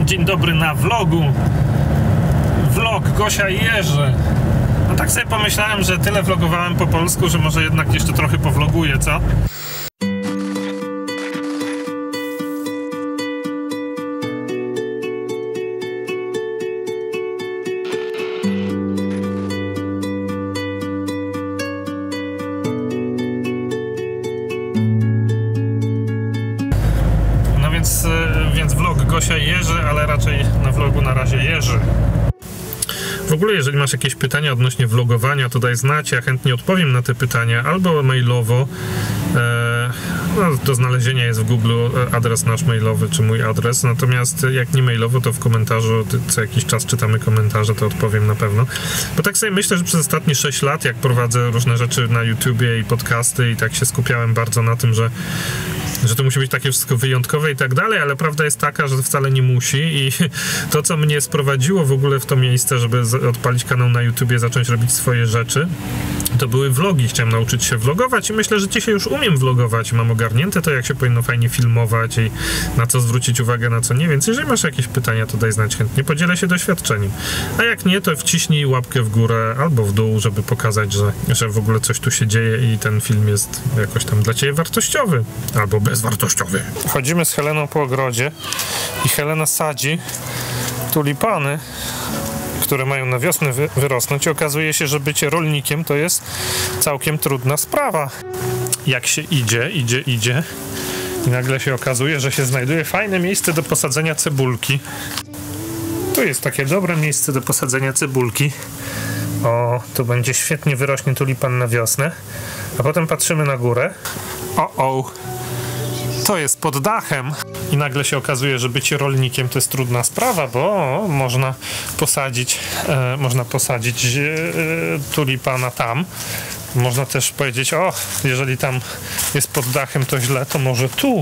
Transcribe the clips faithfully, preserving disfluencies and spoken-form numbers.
Dzień dobry na vlogu. Vlog Gosia i Jerzy. No tak sobie pomyślałem, że tyle vlogowałem po polsku, że może jednak jeszcze trochę powloguję, co? Więc, więc vlog Gosia i Jerzy, ale raczej na vlogu na razie Jerzy. W ogóle, jeżeli masz jakieś pytania odnośnie vlogowania, to daj znać, ja chętnie odpowiem na te pytania, albo mailowo. E, no, do znalezienia jest w Google adres nasz mailowy, czy mój adres, natomiast jak nie mailowo, to w komentarzu, co jakiś czas czytamy komentarze, to odpowiem na pewno. Bo tak sobie myślę, że przez ostatnie sześć lat, jak prowadzę różne rzeczy na YouTubie i podcasty i tak się skupiałem bardzo na tym, że że to musi być takie wszystko wyjątkowe i tak dalej, ale prawda jest taka, że to wcale nie musi i to, co mnie sprowadziło w ogóle w to miejsce, żeby odpalić kanał na YouTubie, zacząć robić swoje rzeczy, to były vlogi. Chciałem nauczyć się vlogować i myślę, że dzisiaj już umiem vlogować. Mam ogarnięte to, jak się powinno fajnie filmować i na co zwrócić uwagę, na co nie. Więc jeżeli masz jakieś pytania, to daj znać, chętnie podzielę się doświadczeniem. A jak nie, to wciśnij łapkę w górę albo w dół, żeby pokazać, że, że w ogóle coś tu się dzieje i ten film jest jakoś tam dla ciebie wartościowy albo bezwartościowy. Chodzimy z Heleną po ogrodzie i Helena sadzi tulipany, które mają na wiosnę wy wyrosnąć i okazuje się, że bycie rolnikiem to jest całkiem trudna sprawa. Jak się idzie, idzie, idzie i nagle się okazuje, że się znajduje fajne miejsce do posadzenia cebulki. Tu jest takie dobre miejsce do posadzenia cebulki. O, tu będzie świetnie wyrośnie tulipan na wiosnę. A potem patrzymy na górę. O, o. To jest pod dachem i nagle się okazuje, że bycie rolnikiem to jest trudna sprawa, bo można posadzić e, można posadzić e, tulipana tam. Można też powiedzieć, o, jeżeli tam jest pod dachem to źle, to może tu.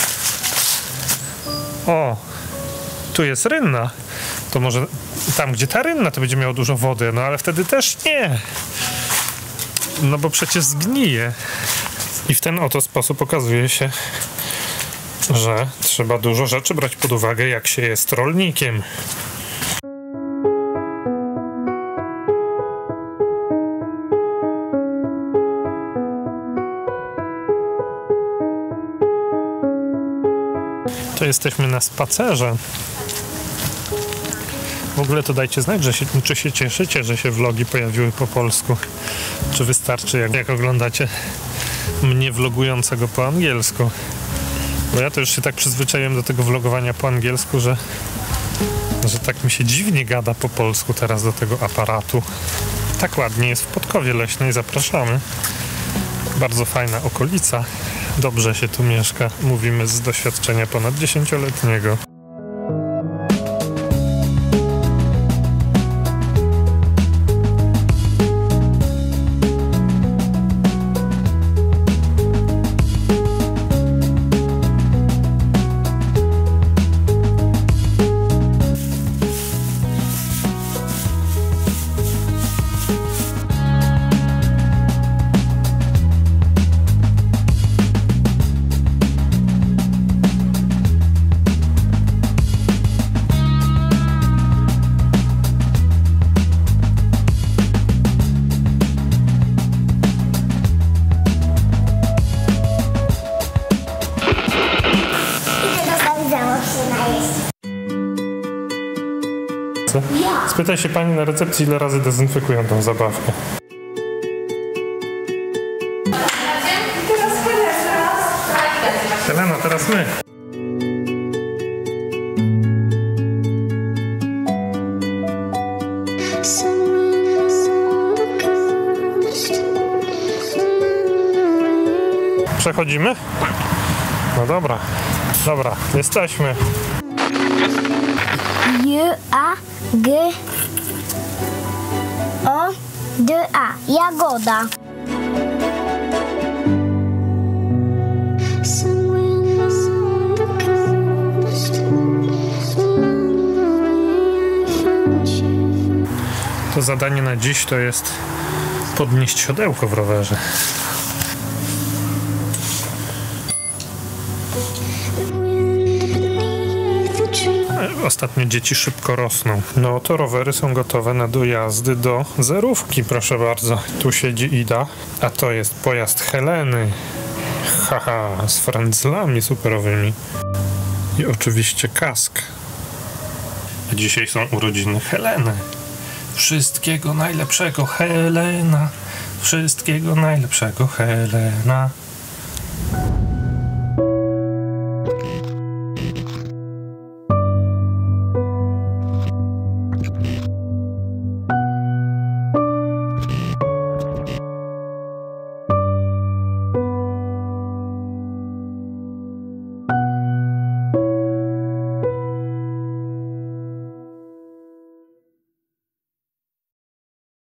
O, tu jest rynna. To może tam, gdzie ta rynna, to będzie miało dużo wody, no ale wtedy też nie. No bo przecież zgnije. I w ten oto sposób okazuje się, że trzeba dużo rzeczy brać pod uwagę, jak się jest rolnikiem. To jesteśmy na spacerze. W ogóle to dajcie znać, że się, czy się cieszycie, że się vlogi pojawiły po polsku. Czy wystarczy, jak, jak oglądacie mnie vlogującego po angielsku. Bo ja to już się tak przyzwyczaiłem do tego vlogowania po angielsku, że, że tak mi się dziwnie gada po polsku teraz do tego aparatu. Tak ładnie jest w Podkowie Leśnej, zapraszamy. Bardzo fajna okolica. Dobrze się tu mieszka, mówimy z doświadczenia ponad dziesięcioletniego. Spytaj się pani na recepcji, ile razy dezynfekują tą zabawkę. Helena, teraz my. Przechodzimy? No dobra, dobra, jesteśmy. J, A, G, O, D, A. Jagoda. To zadanie na dziś to jest podnieść siodełko w rowerze. ostatnio dzieci szybko rosną. No to rowery są gotowe na dojazdy do zerówki, proszę bardzo. Tu siedzi Ida, a to jest pojazd Heleny. Haha, z frędzlami superowymi. I oczywiście kask. A dzisiaj są urodziny Heleny. Wszystkiego najlepszego, Helena. Wszystkiego najlepszego, Helena.